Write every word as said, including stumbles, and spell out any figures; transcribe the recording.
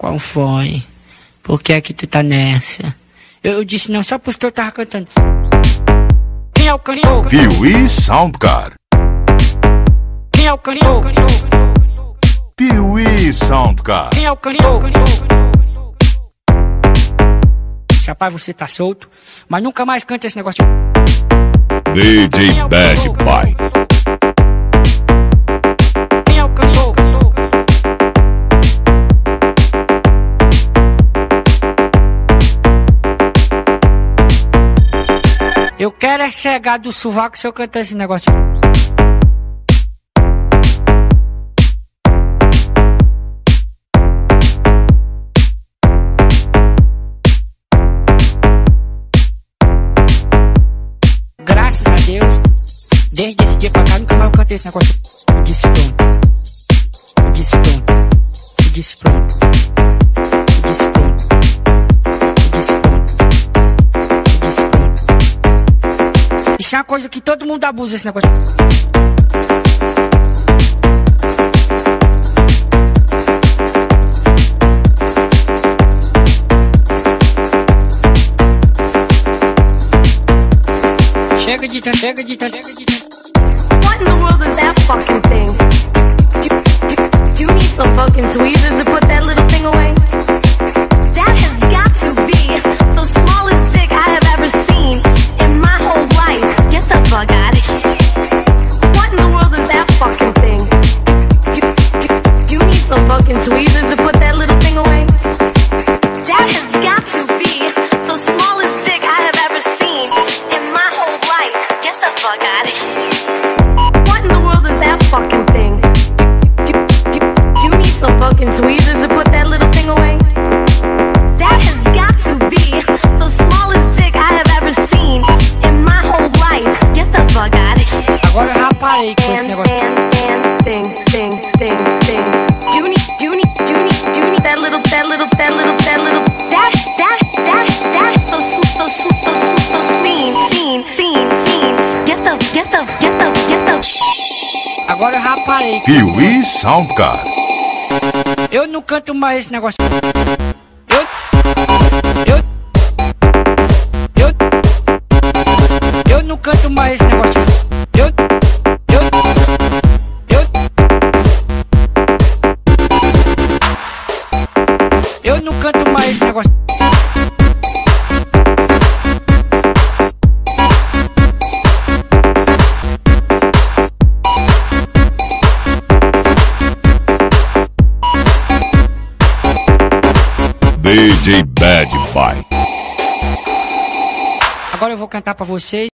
Qual foi? Por que é que tu tá nessa? Eu, eu disse não só porque eu tava cantando. Quem é o cantor? Piuí Soundcar. Quem é o cantor? Piuí Soundcar. Quem é o cantor? Rapaz, você tá solto, mas nunca mais canta esse negócio de... D J Bad Boy. Quem é o cantor? Eu quero é cegar do sovaco se eu cantar esse negócio de... Graças a Deus, desde esse dia pra cá nunca mais eu cantei esse negócio. Eu disse pronto. Eu disse pronto. Eu disse pronto. Eu disse pronto. Eu disse pronto. Eu disse pronto. Isso é uma coisa que todo mundo abusa, esse negócio. Chega de tanto, chega de tanto, chega de tanto. What in the world is that fucking thing? You, you, you need some fucking tweezers to put that little thing away? That has got to be the smallest dick I have ever seen in my whole life. Get the fuck out of here. What in the world is that fucking thing? You, you, you need some fucking tweezers to put that little thing away? That has got to be the smallest dick I have ever seen in my whole life. Get the fuck out of here. What in the world is that fucking thing? You, you, you need some fucking tweezers to put that little thing away? That has got to be the smallest dick I have ever seen in my whole life. Get the fuck out of here. Agora eu já parei com esse And, negócio. and, and, thing, thing, thing, thing. You need, you need, you need, you need that little, that little, that little, that little, that, that, that, that, the, the, the, the, the, scene, scene, scene, scene. Get the, get the, get the, get the. Agora eu já parei com esse negócio. Piuí Soundcar. Eu não canto mais esse negócio. Eu, eu, eu, eu não canto mais esse negócio. Eu, eu, eu, eu não canto mais esse negócio. D J Bad Boy. Agora eu vou cantar pra vocês.